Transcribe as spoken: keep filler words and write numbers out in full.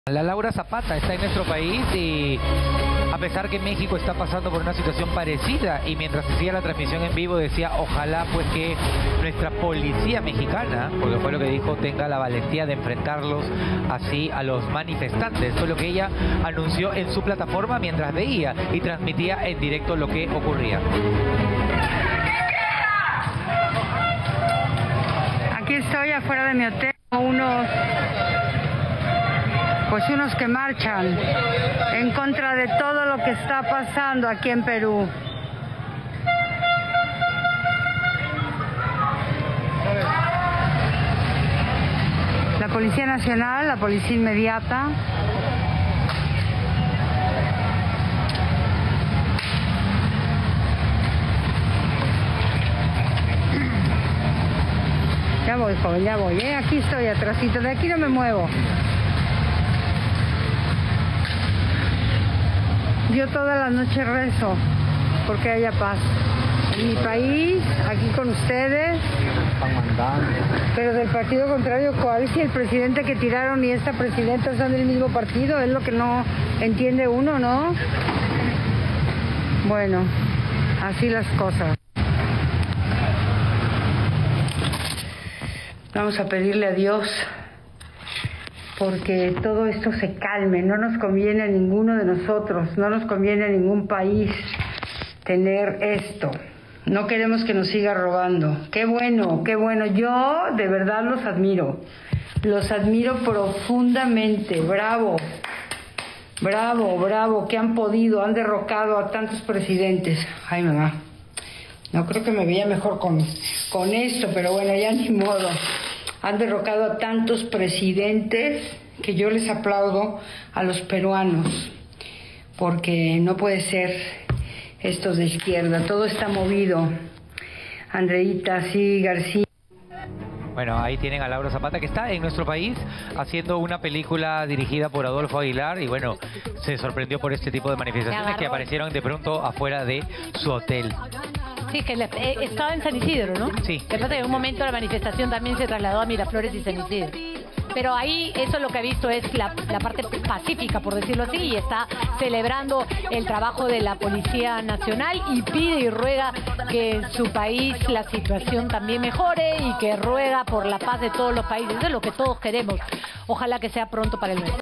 La Laura Zapata está en nuestro país y a pesar que México está pasando por una situación parecida, y mientras hacía la transmisión en vivo decía ojalá pues que nuestra policía mexicana, porque fue lo que dijo, tenga la valentía de enfrentarlos así a los manifestantes. Fue lo que ella anunció en su plataforma mientras veía y transmitía en directo lo que ocurría. Aquí estoy afuera de mi hotel, unos pues unos que marchan en contra de todo lo que está pasando aquí en Perú. La Policía Nacional, la Policía Inmediata, ya voy, joven, ya voy, ¿eh? Aquí estoy atrásito, de aquí no me muevo. Yo toda la noche rezo porque haya paz en mi país, aquí con ustedes. Pero del partido contrario, ¿cuál? Si el presidente que tiraron y esta presidenta son del mismo partido, es lo que no entiende uno, ¿no? Bueno, así las cosas. Vamos a pedirle a Dios porque todo esto se calme. No nos conviene a ninguno de nosotros, no nos conviene a ningún país tener esto. No queremos que nos siga robando. Qué bueno, qué bueno. Yo de verdad los admiro, los admiro profundamente. Bravo, bravo, bravo, que han podido, han derrocado a tantos presidentes. Ay, mamá, no creo que me veía mejor con, con esto, pero bueno, ya ni modo. Han derrocado a tantos presidentes que yo les aplaudo a los peruanos, porque no puede ser estos de izquierda, todo está movido. Andreita, sí, García. Bueno, ahí tienen a Laura Zapata, que está en nuestro país haciendo una película dirigida por Adolfo Aguilar, y bueno, se sorprendió por este tipo de manifestaciones que aparecieron de pronto afuera de su hotel. Sí, que le, eh, estaba en San Isidro, ¿no? Sí. Que pasa que en un momento la manifestación también se trasladó a Miraflores y San Isidro. Pero ahí eso lo que ha visto es la, la parte pacífica, por decirlo así, y está celebrando el trabajo de la Policía Nacional y pide y ruega que en su país la situación también mejore y que ruega por la paz de todos los países. Eso es lo que todos queremos. Ojalá que sea pronto para el nuestro.